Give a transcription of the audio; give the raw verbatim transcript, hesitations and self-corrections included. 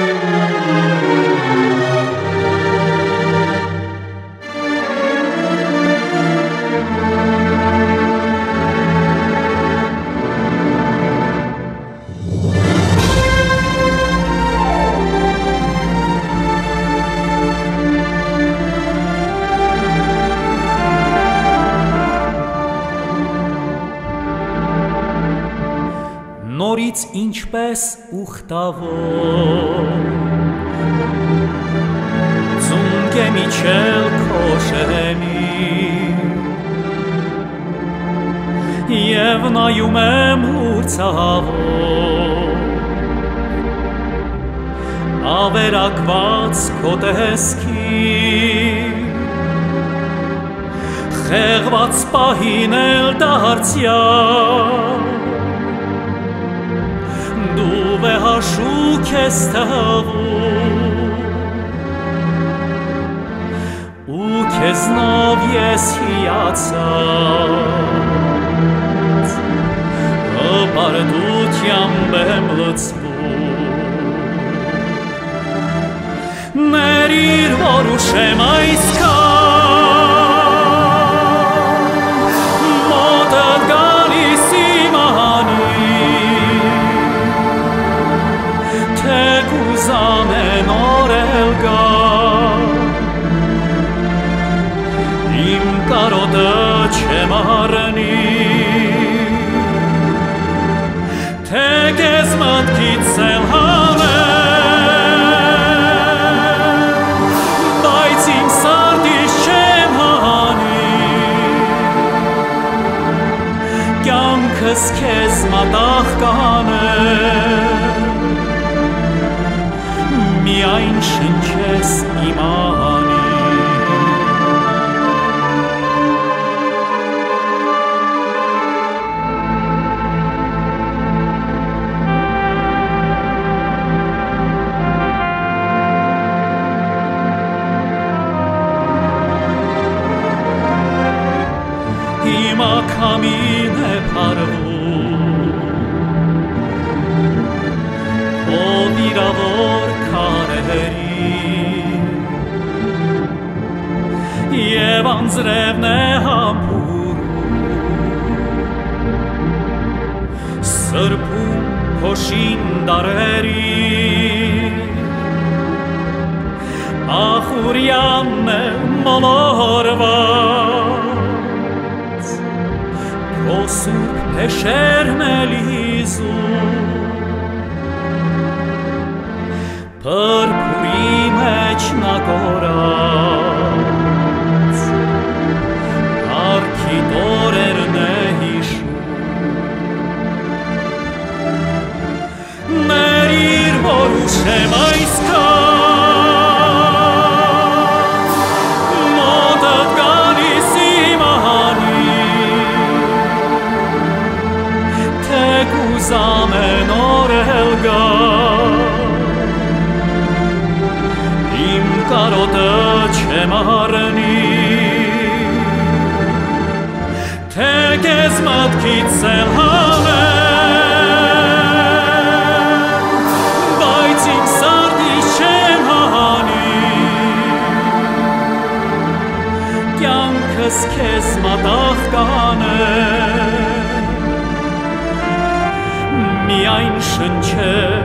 Նորից ինչպես ուխտավոր ծունկ եմ իջել քո շեմի և նայում եմ հուրձավոր ավերակված քո տեսքի խեղված պահին էլ դարձյալ դու վեհաշուք ես թվում ու քեզնով ես հիացած հպարտությամբ եմ լցվում ներիր որ ուշեմ այսքան մոտդ գալիս իմ ամեն օր էլ գա իմ կարոտը չեմ առնի թե քեզ մտքից էլ հանեմ բայց իմ սրտից չեմ հանի կյանքս քեզ մատաղ կանեմ միայն շնչես իմ անի հիմա քամին է փարվում քո վիրավոր և անձրևն է համբուրում սրբում փոշին դարերի ախուրյանն է մոլորված քո սուրբ փեշերն է լիզում Պրպուրի մեջ նա կորած Արքի տորերն է հիշում Ներիր որ ուշեմ այսքան Մոտդ գալիս իմ անի Թե կուզամ են օր էլ գա կարոտը չեմ առնի թե քեզ մտքից էլ հանեմ բայց իմ սրտից չեմ հանի կյանքս քեզ մատաղ կանեմ միայն շնչեմ